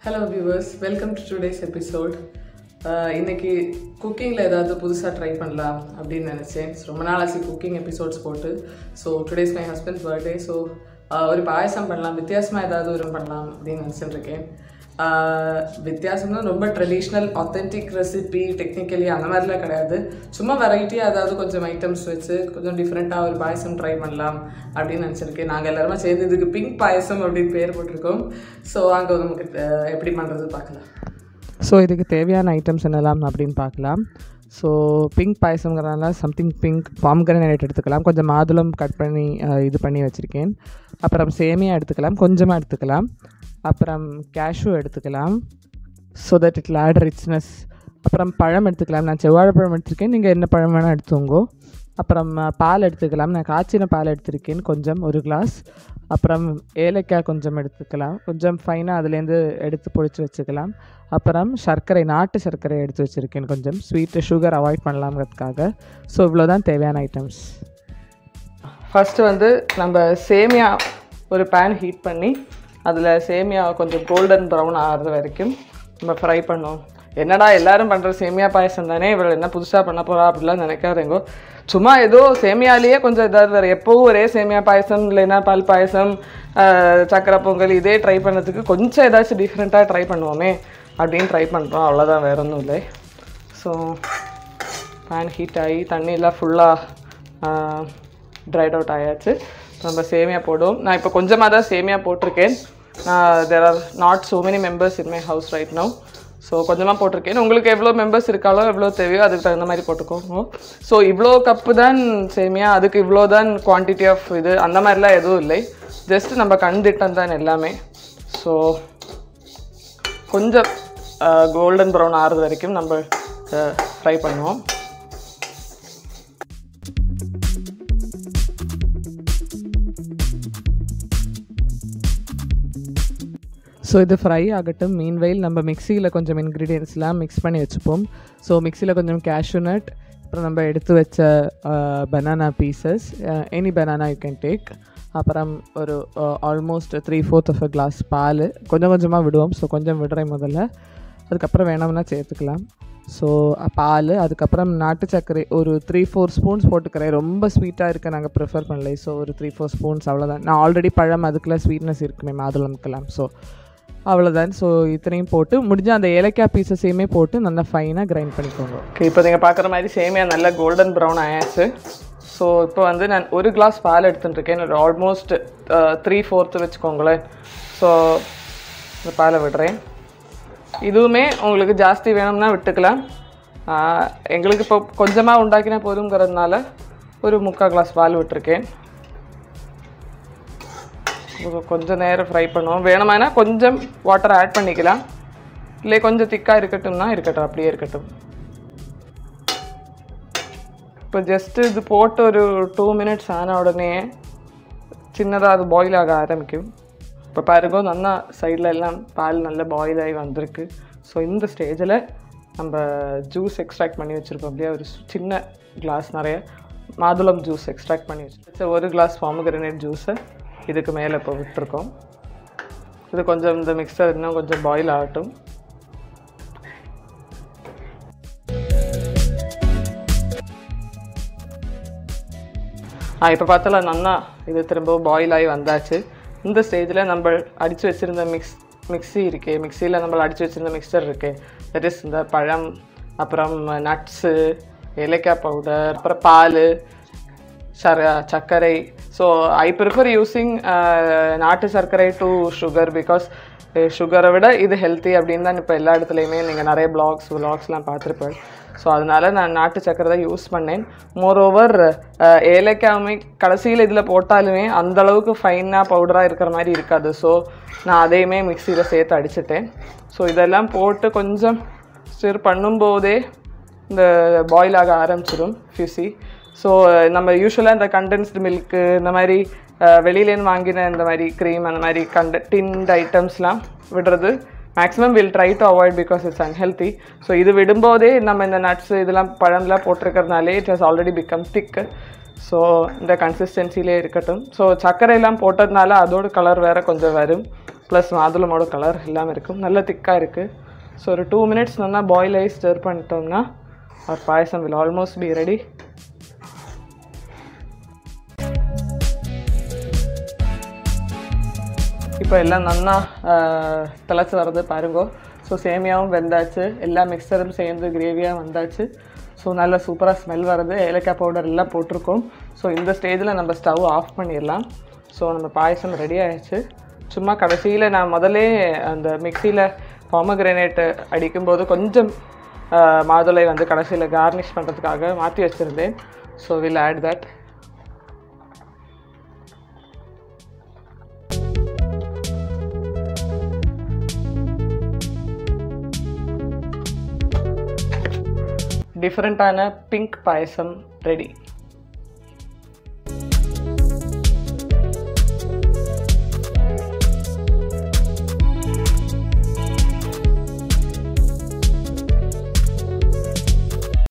Hello viewers, welcome to today's episode. இன்னைக்கு குக்கிங்கில் ஏதாவது புதுசாக ட்ரை பண்ணலாம் அப்படின்னு நினச்சேன். ரொம்ப நாள் ஆச்சு குக்கிங் எபிசோட்ஸ் போட்டு. So today's my husband's birthday. So ஒரு பாயசம் பண்ணலாம், வித்தியாசமாக ஏதாவது ஒரு பண்ணலாம் அப்படின்னு நினச்சிட்டுருக்கேன். வித்தியாசம்னா ரொம்ப ட்ரெடிஷ்னல் ஆத்தென்டிக் ரெசிபி டெக்னிக்கலி அந்த மாதிரிலாம் கிடையாது. சும்மா வெரைட்டியாக ஏதாவது கொஞ்சம் ஐட்டம்ஸ் வச்சு கொஞ்சம் டிஃப்ரெண்ட்டாக ஒரு பாயசம் ட்ரை பண்ணலாம் அப்படின்னு நினச்சிருக்கேன். நாங்கள் எல்லாருமே சேர்ந்து இதுக்கு பிங்க் பாயசம் அப்படின்னு பேர் போட்டிருக்கோம். ஸோ அங்கே நமக்கு எப்படி பண்ணுறது பார்க்கலாம். ஸோ இதுக்கு தேவையான ஐட்டம்ஸ் என்னலாம் அப்படின்னு பார்க்கலாம். ஸோ பிங்க் பாயசங்கிறதுனால சம்திங் பிங்க் பாம்கிரனேட் எடுத்துக்கலாம். கொஞ்சம் மாதுளம் கட் பண்ணி இது பண்ணி வச்சுருக்கேன். அப்புறம் சேமியா எடுத்துக்கலாம், கொஞ்சமாக எடுத்துக்கலாம். அப்புறம் கேஷ்யூ எடுத்துக்கலாம், so that it add richness. அப்புறம் பழம் எடுத்துக்கலாம். நான் செவ்வாழைப்பழம் எடுத்திருக்கேன், நீங்கள் என்ன பழம் வேணால் எடுத்துங்கோ. அப்புறம் பால் எடுத்துக்கலாம். நான் காய்ச்சின பால் எடுத்திருக்கேன் கொஞ்சம், 1 கிளாஸ். அப்புறம் ஏலக்காய் கொஞ்சம் எடுத்துக்கலாம், கொஞ்சம் ஃபைனாக அதுலேருந்து எடுத்து பொடிச்சு வச்சுக்கலாம். அப்புறம் சர்க்கரை, நாட்டு சர்க்கரை எடுத்து வச்சுருக்கேன், கொஞ்சம் ஸ்வீட்டு சுகர் அவாய்ட் பண்ணலாங்கிறதுக்காக. ஸோ இவ்வளோ தான் தேவையான ஐட்டம்ஸ். ஃபஸ்ட்டு நம்ம சேமியா ஒரு பேன் ஹீட் பண்ணி அதில் சேமியா கொஞ்சம் கோல்டன் ப்ரௌன் ஆகிறது வரைக்கும் நம்ம ஃப்ரை பண்ணோம். என்னடா எல்லோரும் பண்ணுற சேமியா பாயசம் தானே, இவ்வளோ என்ன புதுசாக பண்ண போகிறா அப்படிலாம் நினைக்காதேங்கோ. சும்மா ஏதோ சேமியாலேயே கொஞ்சம் ஏதாவது வேறு, எப்போவும் ஒரே சேமியா பாயசம் இல்லைன்னா பால் பாயசம், சக்கரை பொங்கல் இதே ட்ரை பண்ணுறதுக்கு கொஞ்சம் ஏதாச்சும் டிஃப்ரெண்ட்டாக ட்ரை பண்ணுவோமே அப்படின்னு ட்ரை பண்ணுறோம். அவ்வளோதான், வேற ஒன்றும் இல்லை. ஸோ பேன் ஹீட் ஆகி தண்ணியெலாம் ஃபுல்லாக ட்ரைட் அவுட் ஆயாச்சு. நம்ம சேமியா போடுவோம். நான் இப்போ கொஞ்சமாக தான் சேமியா போட்டிருக்கேன். There are not so many members in my house right now. So கொஞ்சமாக போட்டிருக்கேன். உங்களுக்கு எவ்வளோ மெம்பர்ஸ் இருக்காலோ எவ்வளோ தேவையோ அதுக்கு தகுந்த மாதிரி போட்டுக்கோங்க. ஸோ இவ்வளோ கப்பு தான் சேமியா, அதுக்கு இவ்வளோ தான் குவான்டிட்டி ஆஃப் இது அந்த மாதிரிலாம் எதுவும் இல்லை. ஜஸ்ட் நம்ம கண்டிட்டம் தான் எல்லாமே. ஸோ கொஞ்சம் கோல்டன் ப்ரௌன் ஆறுது வரைக்கும் நம்ம ஃப்ரை பண்ணுவோம். ஸோ இது ஃப்ரை ஆகட்டும். மீன்வைல் நம்ம மிக்சியில் கொஞ்சம் இன்க்ரீடியன்ஸ்லாம் மிக்ஸ் பண்ணி வச்சுப்போம். ஸோ மிக்சியில் கொஞ்சம் கேஷ்யூ நட், அப்புறம் நம்ம எடுத்து வச்ச banana pieces, any banana you can take. அப்புறம் ஒரு ஆல்மோஸ்ட் 3/4 ஆஃப் அ கிளாஸ் பால் கொஞ்சம் கொஞ்சமாக விடுவோம். ஸோ கொஞ்சம் விடுறேன் முதல்ல, அதுக்கப்புறம் வேணாம்னா சேர்த்துக்கலாம். ஸோ பால், அதுக்கப்புறம் நாட்டு சர்க்கரை ஒரு 3-4 ஸ்பூன்ஸ் போட்டுக்கிறேன். ரொம்ப ஸ்வீட்டாக இருக்க நாங்கள் ப்ரிஃபர் பண்ணலை. ஸோ ஒரு 3-4 ஸ்பூன்ஸ் அவ்வளோதான். நான் ஆல்ரெடி பழம் அதுக்குள்ளே ஸ்வீட்னஸ் இருக்குமே, மாதுளம்க்கெல்லாம். ஸோ அவ்வளோதான். ஸோ இத்தனையும் போட்டு முடிஞ்ச அந்த ஏலக்காய் பீசஸையுமே போட்டு நல்லா ஃபைனாக கிரைண்ட் பண்ணிக்கோங்க. ஓகே, இப்போ நீங்கள் பார்க்குற மாதிரி சேமியா நல்லா கோல்டன் ப்ரௌன் ஆயாச்சு. ஸோ இப்போ நான் 1 கிளாஸ் பால் எடுத்துட்டுருக்கேன். ஒரு ஆல்மோஸ்ட் 3/4 வச்சுக்கோங்களேன். ஸோ இந்த பாலை விடுறேன். இதுவுமே உங்களுக்கு ஜாஸ்தி வேணும்னா விட்டுக்கலாம். எங்களுக்கு இப்போ கொஞ்சமாக உண்டாக்கினா போதுங்கிறதுனால ஒரு 3/4 கிளாஸ் பால் விட்டுருக்கேன். கொஞ்சம் நேரம் ஃப்ரை பண்ணுவோம். வேணுமானா கொஞ்சம் வாட்டர் ஆட் பண்ணிக்கலாம், இல்லை கொஞ்சம் திக்காக இருக்கட்டும்னா இருக்கட்டும், அப்படியே இருக்கட்டும். இப்போ ஜஸ்ட்டு இது போட்டு ஒரு 2 மினிட்ஸ் ஆன உடனே சின்னதாக அது பாயில் ஆக ஆரம்பிக்கும். இப்போ பாருங்க, நல்லா சைடில் எல்லாம் பால் நல்லா பாயில் ஆகி வந்திருக்கு. ஸோ இந்த ஸ்டேஜில் நம்ம ஜூஸ் எக்ஸ்ட்ராக்ட் பண்ணி வச்சுருக்கோம். அப்படியே ஒரு சின்ன கிளாஸ் நிறைய மாதுளம் ஜூஸ் எக்ஸ்ட்ராக்ட் பண்ணி வச்சுருக்கோம். 1 கிளாஸ் பாமோகிரானேட் ஜூஸை இதுக்கு மேலே இப்போ விட்டுருக்கோம். இது கொஞ்சம் இந்த மிக்சர் இன்னும் கொஞ்சம் பாயில் ஆகட்டும். இப்போ பார்த்தால நல்லா இது திரும்ப பாயில் ஆகி வந்தாச்சு. இந்த ஸ்டேஜில் நம்ம அடித்து வச்சுருந்த மிக்ஸி இருக்கே, மிக்சியில் நம்ம அடித்து வச்சுருந்த மிக்சர் இருக்கே, தட் இஸ் இந்த பழம், அப்புறம் நட்ஸு, ஏலக்காய் பவுடர், அப்புறம் பால், சர்க்கரை. ஸோ ஐ ப்ரிஃபர் யூஸிங் நாட்டு சர்க்கரை டு சுகர், பிகாஸ் சுகரை விட இது ஹெல்த்தி அப்படின்னு தான் இப்போ எல்லா இடத்துலையுமே நீங்கள் நிறைய விளாக்ஸ்லாம் பார்த்துருப்பேன். ஸோ அதனால் நான் நாட்டு சர்க்கரை தான் யூஸ் பண்ணேன். மோரோவர் ஏலக்காயுமே கடைசியில் இதில் போட்டாலுமே அந்தளவுக்கு ஃபைனாக பவுடராக இருக்கிற மாதிரி இருக்காது. ஸோ நான் அதையுமே மிக்சியில் சேர்த்து அடிச்சிட்டேன். ஸோ இதெல்லாம் போட்டு கொஞ்சம் ஸ்டிர் பண்ணும்போதே இந்த பாயில் ஆக ஆரம்பிச்சிடும் ஃபியூசி. ஸோ நம்ம யூஸ்வலாக இந்த கண்டென்ஸ்டு மில்க்கு, இந்த மாதிரி வெளியிலேருந்து வாங்கின இந்த மாதிரி க்ரீம், அந்த மாதிரி டின்ட் ஐட்டம்ஸ்லாம் விடுறது maximum will try to avoid, because it's unhealthy. So இது விடும்போதே நம்ம இந்த நட்ஸு இதெல்லாம் பழம்லாம் போட்டிருக்கிறதுனாலே it has already become thick. So இந்த கன்சிஸ்டன்சிலே இருக்கட்டும். ஸோ சர்க்கரையெல்லாம் போட்டதுனால அதோட கலர் வேறு கொஞ்சம் வரும். ப்ளஸ் மாதுளமோட கலர் எல்லாமே இருக்கும். நல்ல திக்காக இருக்குது. ஸோ ஒரு 2 minutes நல்லா பாயில் ஆகி ஸ்டர் பண்ணிட்டோம்னா our payasam will almost be ready. இப்போ எல்லாம் நல்லா திளைச்சி வர்றது பாருங்கோ. ஸோ சேமியாவும் வெந்தாச்சு, எல்லா மிக்சரும் சேர்ந்து கிரேவியாக வந்தாச்சு. ஸோ நல்ல சூப்பராக ஸ்மெல் வருது. ஏலக்காய் பவுடர் எல்லாம் போட்டிருக்கோம். ஸோ இந்த ஸ்டேஜில் நம்ம ஸ்டவ் ஆஃப் பண்ணிடலாம். ஸோ நம்ம பாயசம் ரெடி ஆகிடுச்சு. சும்மா கடைசியில் நான் முதலே அந்த மிக்சியில் பாமகிரானேட் அடிக்கும்போது கொஞ்சம் மாதுளை வந்து கடைசியில் கார்னிஷ் பண்ணுறதுக்காக மாற்றி வச்சுருந்தேன். So will add that. டிஃப்ரெண்ட்டான பிங்க் பாயசம் ரெடி.